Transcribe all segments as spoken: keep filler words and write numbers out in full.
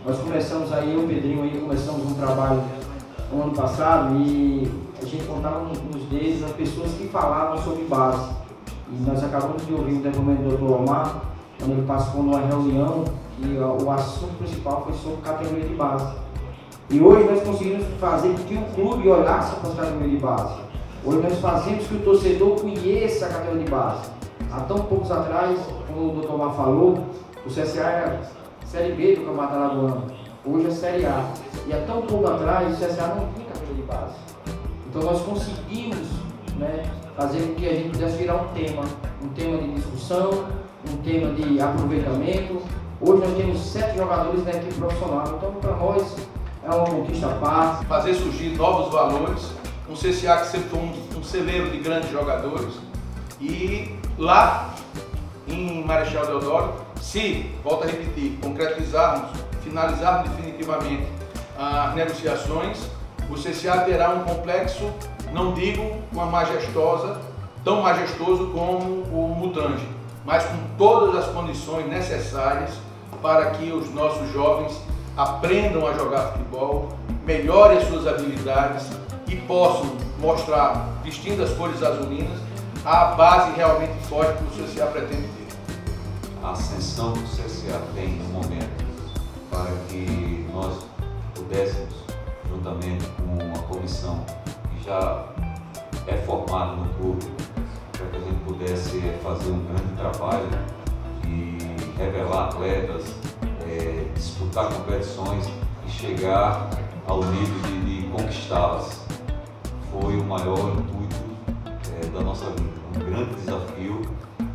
Nós começamos aí, eu e o Pedrinho aí, começamos um trabalho no ano passado e a gente contava nos dedos as pessoas que falavam sobre base. E nós acabamos de ouvir o depoimento do doutor Omar, quando ele passou numa reunião e o assunto principal foi sobre categoria de base. E hoje nós conseguimos fazer com que o clube olhasse para a categoria de base. Hoje nós fazemos que o torcedor conheça a categoria de base. Há tão poucos atrás, como o doutor Omar falou, o C S A era Série B do Campeonato Alagoano. Hoje é Série A. E há tão pouco atrás o C S A não tinha categoria de base. Então nós conseguimos, né, fazer com que a gente pudesse virar um tema. Um tema de discussão, um tema de aproveitamento. Hoje nós temos sete jogadores na equipe profissional. Então para nós é uma conquista à parte. Fazer surgir novos valores. Um C S A que sempre foi um, um celeiro de grandes jogadores. E lá em Marechal Deodoro, se, volto a repetir, concretizarmos, finalizarmos definitivamente as negociações, o C S A terá um complexo, não digo uma majestosa, tão majestoso como o Mutange, mas com todas as condições necessárias para que os nossos jovens aprendam a jogar futebol, melhorem as suas habilidades e possam mostrar, vestindo as cores azulinas, a base realmente forte que o C S A pretende ter. A ascensão que o C S A tem no momento para que nós pudéssemos, juntamente com a comissão que já é formada no clube, para que a gente pudesse fazer um grande trabalho de revelar atletas, é, disputar competições e chegar ao nível de, de conquistá-las. Foi o maior intuito é, da nossa vida, um grande desafio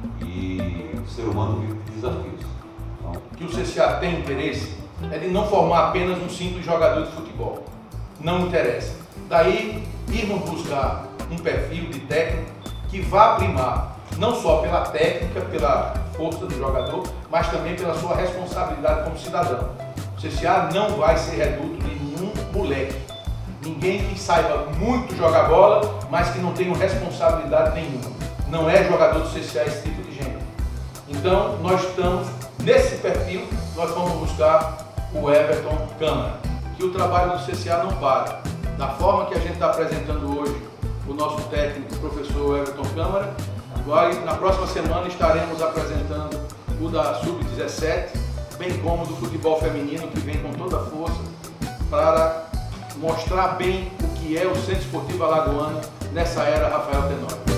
e o ser humano vive de desafios. Então, que o C S A tem interesse é de não formar apenas um simples jogador de futebol. Não interessa. Daí, irmos buscar um perfil de técnico que vá primar não só pela técnica, pela força do jogador, mas também pela sua responsabilidade como cidadão. O C S A não vai ser reduto de nenhum moleque. Ninguém que saiba muito jogar bola, mas que não tenha responsabilidade nenhuma. Não é jogador do C S A esse tipo de gente. Então, nós estamos nesse perfil, nós vamos buscar o Everton Câmara, que o trabalho do C S A não para. Da forma que a gente está apresentando hoje o nosso técnico, o professor Everton Câmara, vai, na próxima semana estaremos apresentando o da sub dezessete, bem como do futebol feminino, que vem com toda a força para mostrar bem o que é o Centro Esportivo Alagoano nessa era Rafael Tenório.